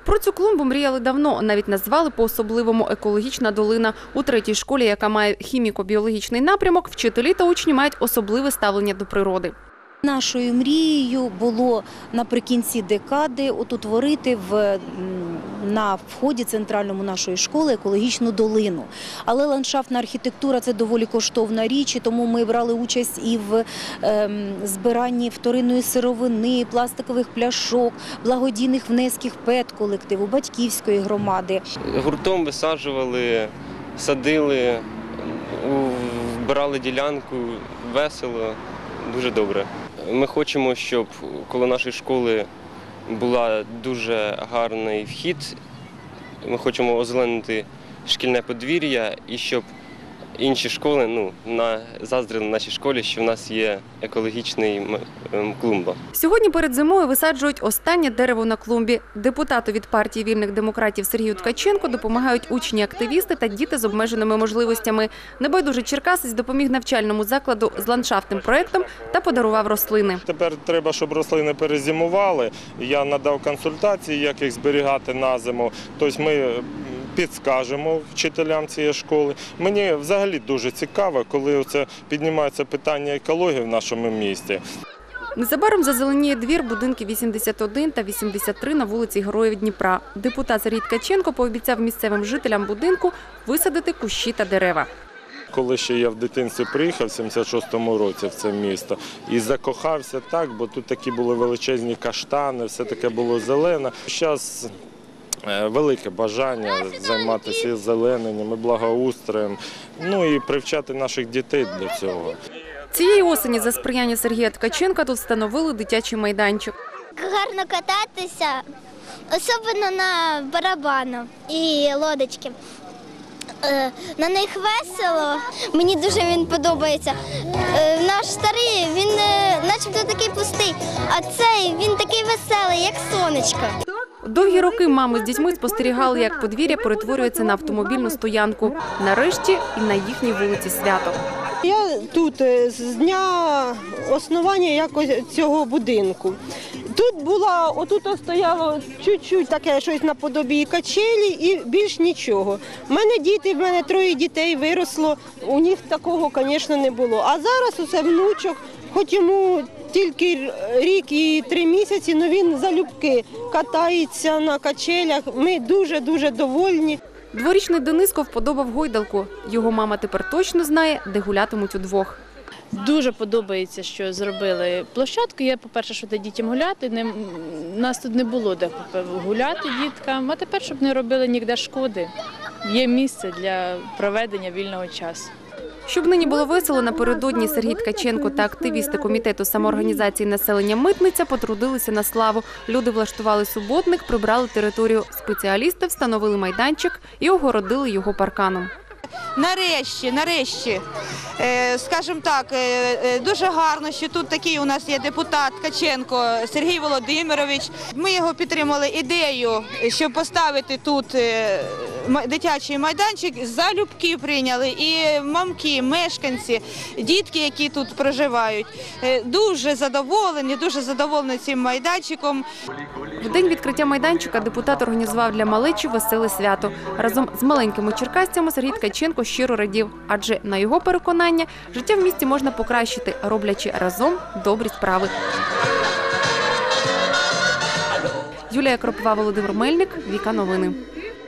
Про цю клумбу мріяли давно, навіть назвали по-особливому «Екологічна долина». У третій школі, яка має хіміко-біологічний напрямок, вчителі та учні мають особливе ставлення до природи. Нашою мрією було наприкінці декади утворити на вході центральному нашої школи екологічну долину. Але ландшафтна архітектура – це доволі коштовна річ, і тому ми брали участь і в збиранні вторинної сировини, пластикових пляшок, благодійних внесків ПЕТ-колективу, батьківської громади. Гуртом висаджували, садили, вбирали ділянку, весело, дуже добре. Ми хочемо, щоб коло нашої школи була дуже гарний вхід. Ми хочемо озеленити шкільне подвір'я і щоб інші школи заздрили нашій школі, що в нас є екологічний клумба. Сьогодні перед зимою висаджують останнє дерево на клумбі. Депутату від партії вільних демократів Сергію Ткаченку допомагають учні-активісти та діти з обмеженими можливостями. Небайдужий черкасець допоміг навчальному закладу з ландшафтним проєктом та подарував рослини. Тепер треба, щоб рослини перезимували. Я надав консультації, як їх зберігати на зиму. Тобто ми підскажемо вчителям цієї школи. Мені взагалі дуже цікаво, коли піднімається питання екології в нашому місті. Незабаром зазеленіє двір будинки 81 та 83 на вулиці Героїв Дніпра. Депутат Сергій Ткаченко пообіцяв місцевим жителям будинку висадити кущі та дерева. Коли ще я в дитинстві приїхав в 76-му році в це місто і закохався так, бо тут такі були величезні каштани, все таке було зелене. Зараз велике бажання займатися зелененням і благоустроєм, і привчати наших дітей до цього. Цієї осені за сприяння Сергія Ткаченка тут встановили дитячий майданчик. Гарно кататися, особливо на барабанах і лодочки. На них весело, мені дуже він подобається. Наш старий, він начебто такий пустий, а цей, він такий веселий, як сонечко. Довгі роки мами з дітьми спостерігали, як подвір'я перетворюється на автомобільну стоянку. Нарешті і на їхній вулиці свято. Я тут з дня основання цього будинку. Отут стояло чуть-чуть таке щось наподобі качелі і більш нічого. У мене 3 дітей виросло, у них такого, звісно, не було. А зараз усе внучок, хоч йому тільки рік і 3 місяці, але він залюбки катається на качелях. Ми дуже-дуже довольні. Дворічний Дениско вподобав гойдалку. Його мама тепер точно знає, де гулятимуть удвох. Дуже подобається, що зробили площадку. Є, по-перше, що де дітям гуляти. Нас тут не було де гуляти діткам, а тепер, щоб не робили ніде шкоди. Є місце для проведення вільного часу. Щоб нині було весело, напередодні Сергій Ткаченко та активісти комітету самоорганізації населення «Митниця» потрудилися на славу. Люди влаштували суботник, прибрали територію. Спеціалісти встановили майданчик і огородили його парканом. Нарешті, скажімо так, дуже гарно, що тут такий у нас є депутат Ткаченко Сергій Володимирович. Ми його підтримали ідею, щоб поставити тут дитячий майданчик, залюбки прийняли і мамки, мешканці, дітки, які тут проживають. Дуже задоволені цим майданчиком. В день відкриття майданчика депутат організував для малечі веселе свято. Разом з маленькими черкасцями Сергій Ткаченко щиро радів, адже, на його переконання, життя в місті можна покращити, роблячи разом добрі справи. Юлія Кропова, Володимир Мельник, Віка Новини.